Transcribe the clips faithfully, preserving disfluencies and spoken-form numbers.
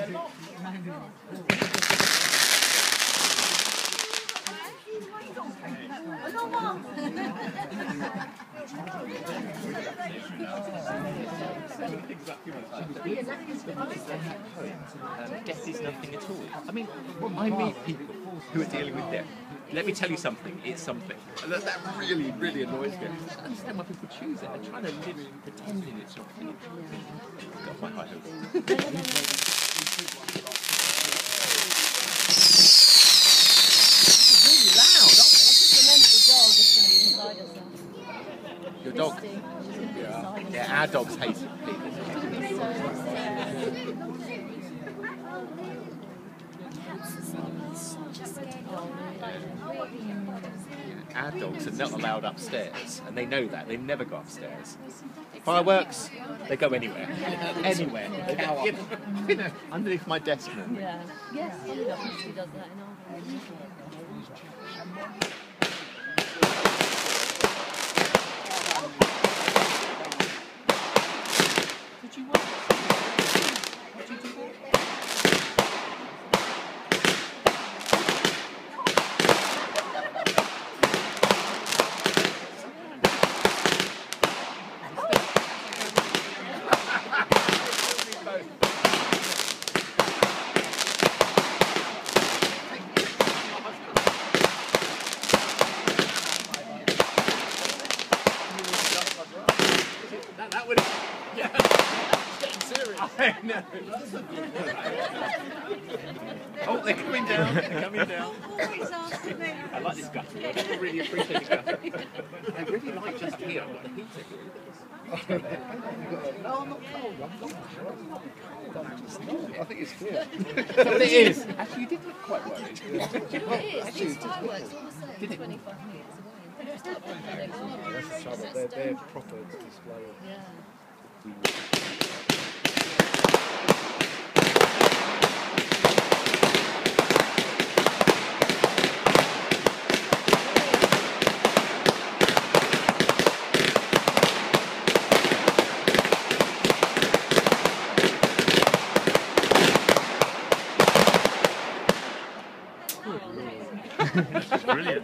Um, death is nothing at all. I mean, I meet people who are dealing with death. Let me tell you something, it's something. And that, that really, really annoys me. I don't understand why people choose it. They're trying to live pretending it's not finished. Got my high hopes. It's really loud. Your dog? Yeah. Yeah, our dogs hate it. Our dogs are not allowed upstairs, and they know that. They never go upstairs. Fireworks, they go anywhere. Anywhere. They go you, know, you know, underneath my desk now. Yeah. Yes, Holly does that in our Did you want What did you do? That, that would yeah. Getting serious. I know. Oh, they're coming down. They're coming down. I like this gutter. I really appreciate the gutter. I really like just here. I've got the pizza here. No, I'm not cold. I'm not cold. I'm just not. I think it's clear. That's what it is. Actually, you did look quite worried. It is. These fireworks all the same. Did it? twenty-five minutes away. That's the trouble. They're, they're proper display. Yeah. Brilliant.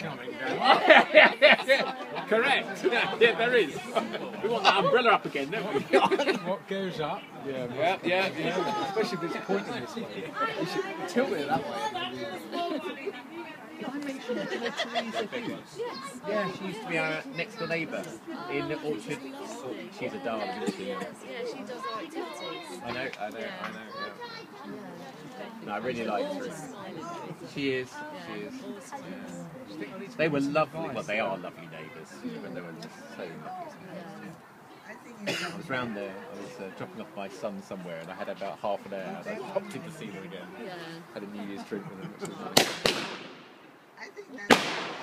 Correct. Yeah, there is. We want that umbrella up again, don't we? What goes up? Yeah, yeah, yeah. yeah. Especially if it's pointing this way. You should tilt it that way. Did I mention Teresa Hughes? Yes. Yeah, she used to be our next door neighbour in Orchard. Oh, she's a darling, isn't she? Yeah, she does our activities. I know, I know, I know. Yeah. No, I really liked her. She is, she is. Yeah. They were lovely, well they are lovely neighbours, but they were just so lovely. I was round there, I was uh, dropping off my son somewhere and I had about half an hour and I popped in to see them again. Yeah. Had a New Year's drink with them, which was nice. I think that's...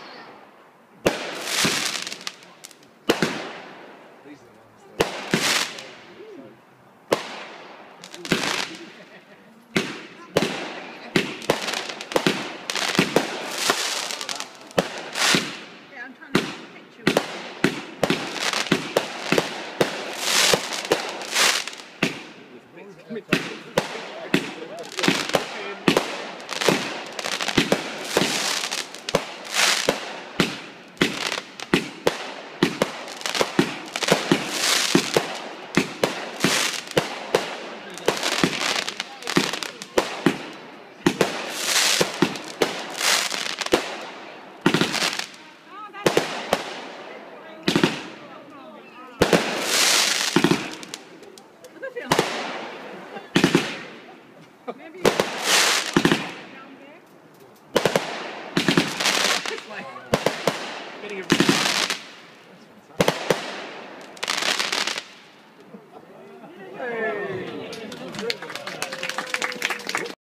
Maybe down there. Getting a